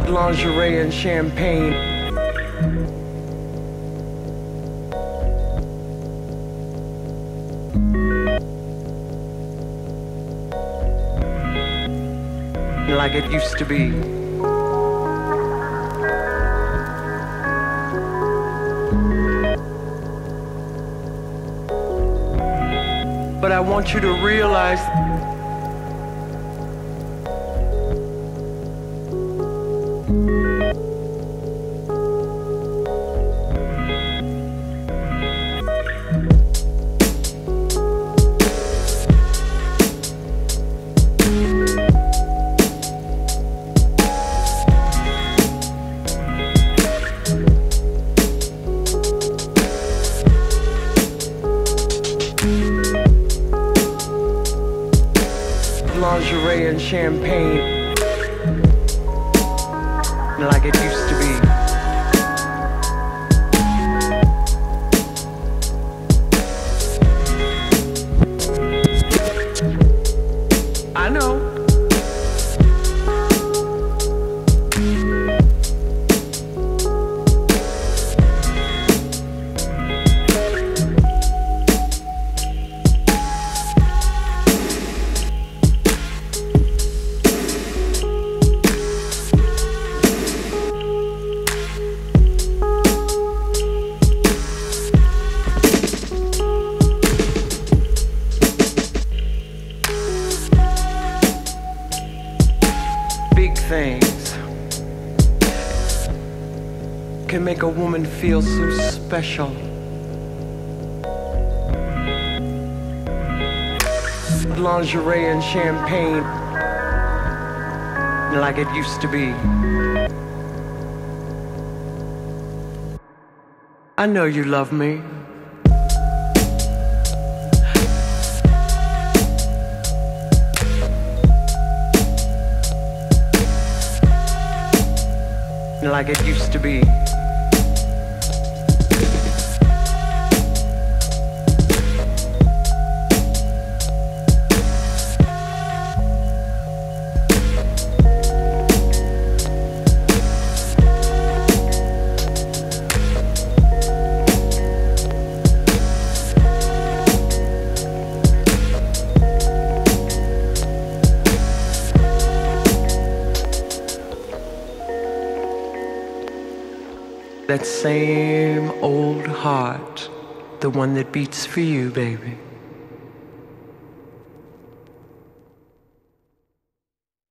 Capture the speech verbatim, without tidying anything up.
lingerie and champagne. Like it used to be. But I want you to realize lingerie and champagne like it used to be. I know. Big things can make a woman feel so special. Lingerie and champagne like it used to be. I know you love me. Like it used to be. That same old heart, the one that beats for you, baby.